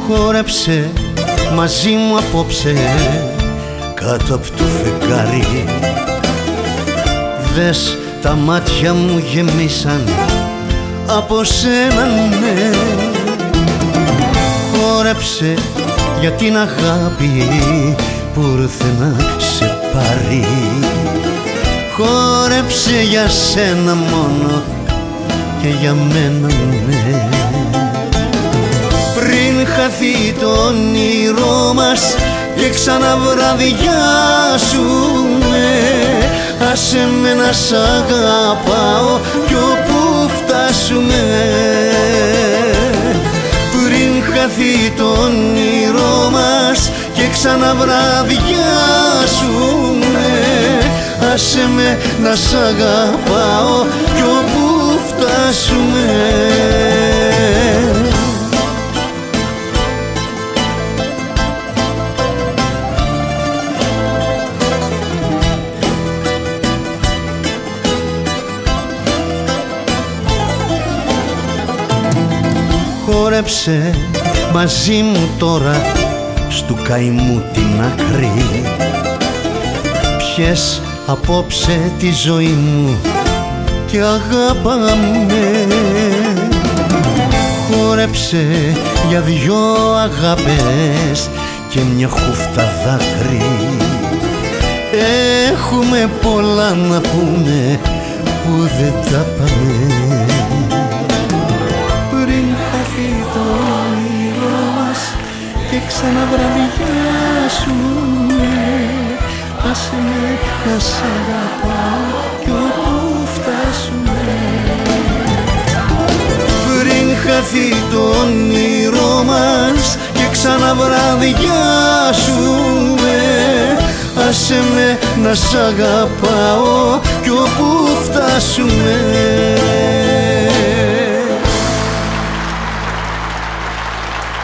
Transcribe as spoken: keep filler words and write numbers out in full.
Χόρεψε μαζί μου απόψε κάτω απ' το φεγγάρι. Δες τα μάτια μου γεμίσαν από σένα, ναι. Χόρεψε για την αγάπη που ήρθε να σε πάρει. Χόρεψε για σένα μόνο και για μένα, ναι. Πριν χαθεί το όνειρό μας και ξαναβραδιάσουμε, άσε με να σ' αγαπάω κι όπου φτάσουμε. Πριν χαθεί το όνειρό μας και ξαναβραδιάσουμε, άσε με να σ' αγαπάω κι όπου φτάσουμε. Χόρεψε μαζί μου τώρα στου καημού την άκρη. Πιες απόψε τη ζωή μου και αγάπαμε. Χόρεψε για δυο αγάπες και μια χούφτα δάκρυ. Έχουμε πολλά να πούμε που δεν τα πάμε. Το όνειρό μας και ξαναβραδιάσουμε, άσε με να σ' αγαπάω κι όπου φτάσουμε. Πριν χαθεί το όνειρό μας και ξαναβραδιάσουμε, άσε με να σ' αγαπάω κι όπου φτάσουμε.